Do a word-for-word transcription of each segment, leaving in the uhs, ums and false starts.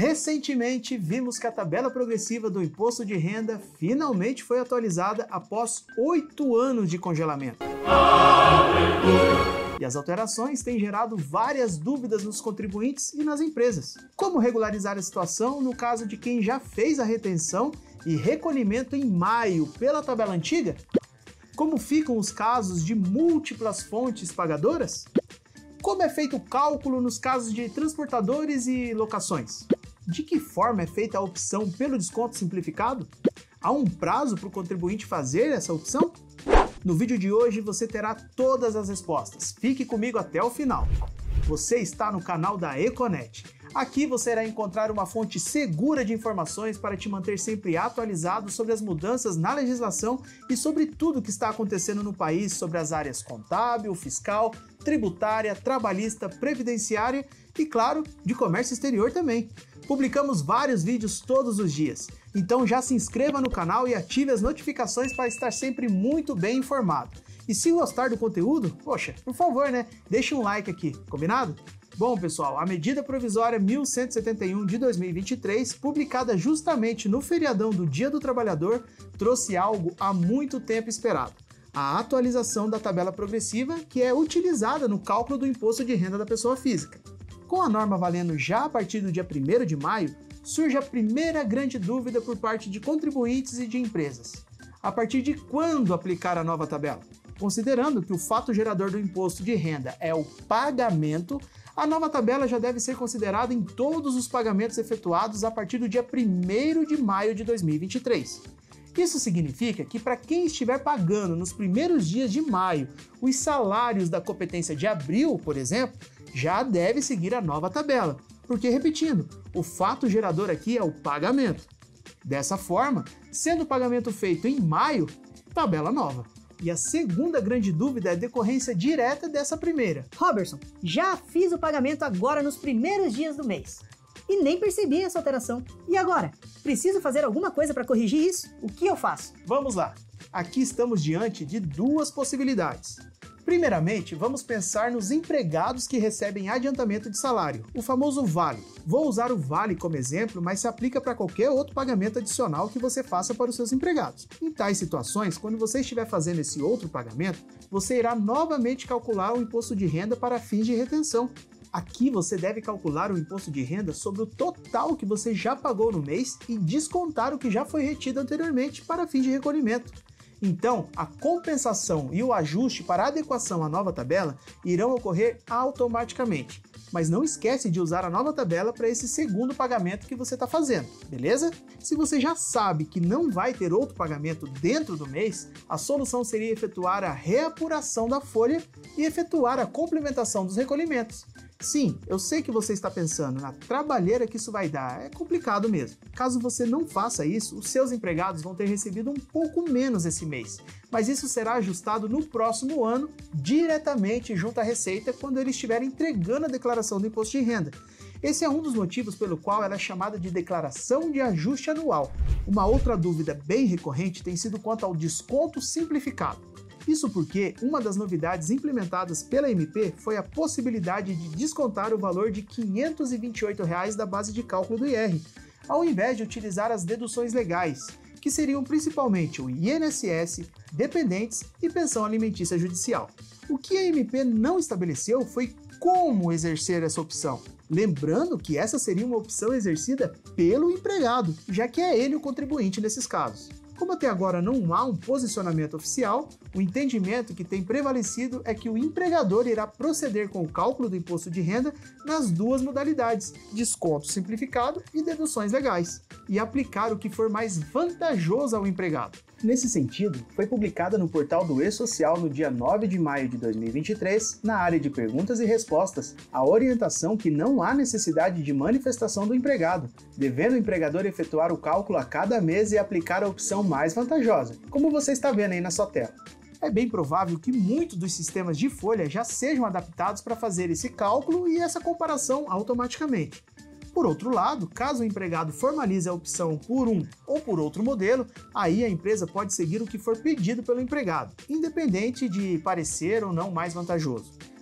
Recentemente, vimos que a tabela progressiva do imposto de renda finalmente foi atualizada após oito anos de congelamento. E as alterações têm gerado várias dúvidas nos contribuintes e nas empresas. Como regularizar a situação no caso de quem já fez a retenção e recolhimento em maio pela tabela antiga? Como ficam os casos de múltiplas fontes pagadoras? Como é feito o cálculo nos casos de transportadores e locações? De que forma é feita a opção pelo desconto simplificado? Há um prazo para o contribuinte fazer essa opção? No vídeo de hoje você terá todas as respostas. Fique comigo até o final. Você está no canal da Econet. Aqui você irá encontrar uma fonte segura de informações para te manter sempre atualizado sobre as mudanças na legislação e sobre tudo que está acontecendo no país sobre as áreas contábil, fiscal, tributária, trabalhista, previdenciária e, claro, de comércio exterior também. Publicamos vários vídeos todos os dias, então já se inscreva no canal e ative as notificações para estar sempre muito bem informado. E se gostar do conteúdo, poxa, por favor, né? Deixe um like aqui, combinado? Bom, pessoal, a medida provisória mil cento e setenta e um de dois mil e vinte e três, publicada justamente no feriadão do Dia do Trabalhador, trouxe algo há muito tempo esperado: a atualização da tabela progressiva que é utilizada no cálculo do imposto de renda da pessoa física. Com a norma valendo já a partir do dia primeiro de maio, surge a primeira grande dúvida por parte de contribuintes e de empresas: a partir de quando aplicar a nova tabela? Considerando que o fato gerador do imposto de renda é o pagamento, a nova tabela já deve ser considerada em todos os pagamentos efetuados a partir do dia primeiro de maio de dois mil e vinte e três. Isso significa que para quem estiver pagando nos primeiros dias de maio os salários da competência de abril, por exemplo, já deve seguir a nova tabela, porque, repetindo, o fato gerador aqui é o pagamento. Dessa forma, sendo o pagamento feito em maio, tabela nova. E a segunda grande dúvida é decorrência direta dessa primeira. Robertson, já fiz o pagamento agora nos primeiros dias do mês e nem percebi essa alteração. E agora? Preciso fazer alguma coisa para corrigir isso? O que eu faço? Vamos lá. Aqui estamos diante de duas possibilidades. Primeiramente, vamos pensar nos empregados que recebem adiantamento de salário, o famoso vale. Vou usar o vale como exemplo, mas se aplica para qualquer outro pagamento adicional que você faça para os seus empregados. Em tais situações, quando você estiver fazendo esse outro pagamento, você irá novamente calcular o imposto de renda para fins de retenção. Aqui você deve calcular o imposto de renda sobre o total que você já pagou no mês e descontar o que já foi retido anteriormente para fins de recolhimento. Então, a compensação e o ajuste para adequação à nova tabela irão ocorrer automaticamente. Mas não esquece de usar a nova tabela para esse segundo pagamento que você está fazendo, beleza? Se você já sabe que não vai ter outro pagamento dentro do mês, a solução seria efetuar a reapuração da folha e efetuar a complementação dos recolhimentos. Sim, eu sei que você está pensando na trabalheira que isso vai dar, é complicado mesmo. Caso você não faça isso, os seus empregados vão ter recebido um pouco menos esse mês, mas isso será ajustado no próximo ano, diretamente junto à Receita, quando eles estiverem entregando a declaração do imposto de renda. Esse é um dos motivos pelo qual ela é chamada de declaração de ajuste anual. Uma outra dúvida bem recorrente tem sido quanto ao desconto simplificado. Isso porque uma das novidades implementadas pela M P foi a possibilidade de descontar o valor de quinhentos e vinte e oito reais da base de cálculo do I R, ao invés de utilizar as deduções legais, que seriam principalmente o I N S S, dependentes e pensão alimentícia judicial. O que a M P não estabeleceu foi como exercer essa opção, lembrando que essa seria uma opção exercida pelo empregado, já que é ele o contribuinte nesses casos. Como até agora não há um posicionamento oficial, o entendimento que tem prevalecido é que o empregador irá proceder com o cálculo do imposto de renda nas duas modalidades, desconto simplificado e deduções legais, e aplicar o que for mais vantajoso ao empregado. Nesse sentido, foi publicada no portal do E-Social no dia nove de maio de dois mil e vinte e três, na área de perguntas e respostas, a orientação que não há necessidade de manifestação do empregado, devendo o empregador efetuar o cálculo a cada mês e aplicar a opção mais vantajosa, como você está vendo aí na sua tela. É bem provável que muitos dos sistemas de folha já sejam adaptados para fazer esse cálculo e essa comparação automaticamente. Por outro lado, caso o empregado formalize a opção por um ou por outro modelo, aí a empresa pode seguir o que for pedido pelo empregado, independente de parecer ou não mais vantajoso.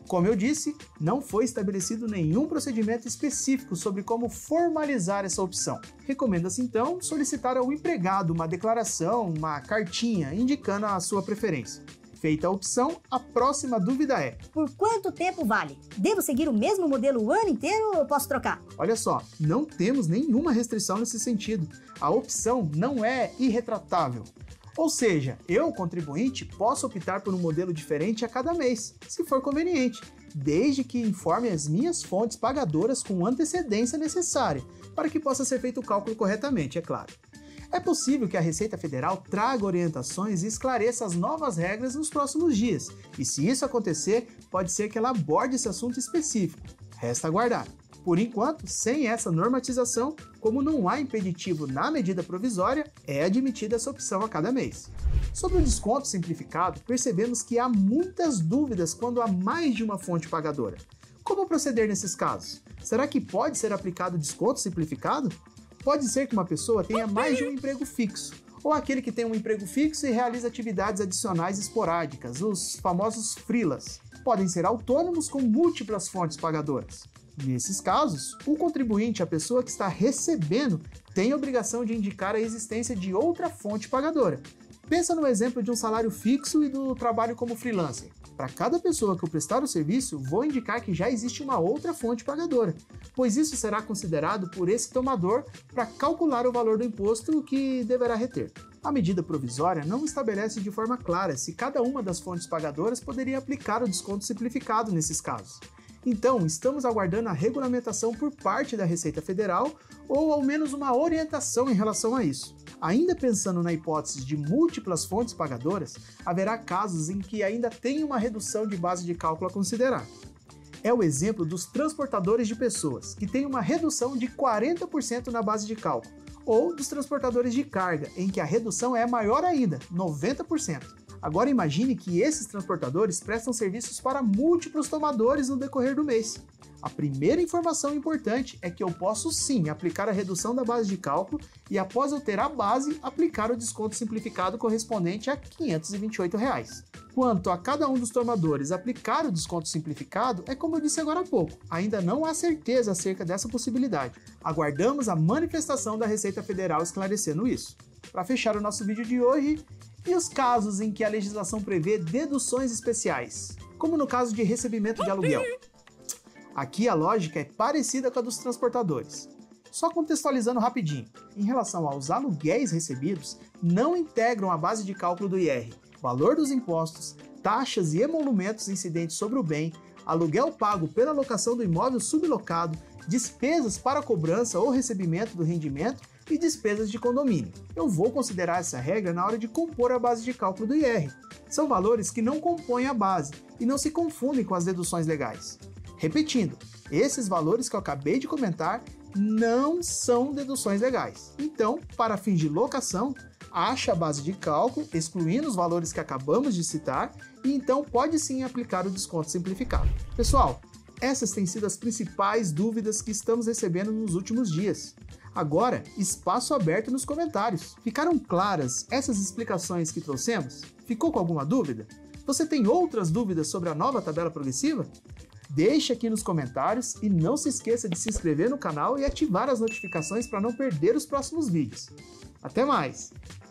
Como eu disse, não foi estabelecido nenhum procedimento específico sobre como formalizar essa opção. Recomenda-se então solicitar ao empregado uma declaração, uma cartinha indicando a sua preferência. Feita a opção, a próxima dúvida é: por quanto tempo vale? Devo seguir o mesmo modelo o ano inteiro ou posso trocar? Olha só, não temos nenhuma restrição nesse sentido. A opção não é irretratável. Ou seja, eu, contribuinte, posso optar por um modelo diferente a cada mês, se for conveniente, desde que informe as minhas fontes pagadoras com antecedência necessária, para que possa ser feito o cálculo corretamente, é claro. É possível que a Receita Federal traga orientações e esclareça as novas regras nos próximos dias, e se isso acontecer, pode ser que ela aborde esse assunto específico. Resta aguardar. Por enquanto, sem essa normatização, como não há impeditivo na medida provisória, é admitida essa opção a cada mês. Sobre o desconto simplificado, percebemos que há muitas dúvidas quando há mais de uma fonte pagadora. Como proceder nesses casos? Será que pode ser aplicado desconto simplificado? Pode ser que uma pessoa tenha mais de um emprego fixo, ou aquele que tem um emprego fixo e realiza atividades adicionais esporádicas, os famosos freelas. Podem ser autônomos com múltiplas fontes pagadoras. Nesses casos, o contribuinte, a pessoa que está recebendo, tem a obrigação de indicar a existência de outra fonte pagadora. Pensa no exemplo de um salário fixo e do trabalho como freelancer. Para cada pessoa que eu prestar o serviço, vou indicar que já existe uma outra fonte pagadora, pois isso será considerado por esse tomador para calcular o valor do imposto que deverá reter. A medida provisória não estabelece de forma clara se cada uma das fontes pagadoras poderia aplicar o desconto simplificado nesses casos. Então, estamos aguardando a regulamentação por parte da Receita Federal ou ao menos uma orientação em relação a isso. Ainda pensando na hipótese de múltiplas fontes pagadoras, haverá casos em que ainda tem uma redução de base de cálculo a considerar. É o exemplo dos transportadores de pessoas, que tem uma redução de quarenta por cento na base de cálculo, ou dos transportadores de carga, em que a redução é maior ainda, noventa por cento. Agora imagine que esses transportadores prestam serviços para múltiplos tomadores no decorrer do mês. A primeira informação importante é que eu posso sim aplicar a redução da base de cálculo e, após eu ter a base, aplicar o desconto simplificado correspondente a quinhentos e vinte e oito reais. Quanto a cada um dos tomadores aplicar o desconto simplificado, é como eu disse agora há pouco, ainda não há certeza acerca dessa possibilidade. Aguardamos a manifestação da Receita Federal esclarecendo isso. Para fechar o nosso vídeo de hoje, e os casos em que a legislação prevê deduções especiais, como no caso de recebimento de aluguel? Aqui a lógica é parecida com a dos transportadores. Só contextualizando rapidinho, em relação aos aluguéis recebidos, não integram a base de cálculo do I R, valor dos impostos, taxas e emolumentos incidentes sobre o bem, aluguel pago pela locação do imóvel sublocado, despesas para cobrança ou recebimento do rendimento e despesas de condomínio. Eu vou considerar essa regra na hora de compor a base de cálculo do I R. São valores que não compõem a base e não se confundem com as deduções legais. Repetindo, esses valores que eu acabei de comentar não são deduções legais. Então, para fins de locação, acha a base de cálculo, excluindo os valores que acabamos de citar, e então pode sim aplicar o desconto simplificado. Pessoal, essas têm sido as principais dúvidas que estamos recebendo nos últimos dias. Agora, espaço aberto nos comentários. Ficaram claras essas explicações que trouxemos? Ficou com alguma dúvida? Você tem outras dúvidas sobre a nova tabela progressiva? Deixe aqui nos comentários e não se esqueça de se inscrever no canal e ativar as notificações para não perder os próximos vídeos. Até mais!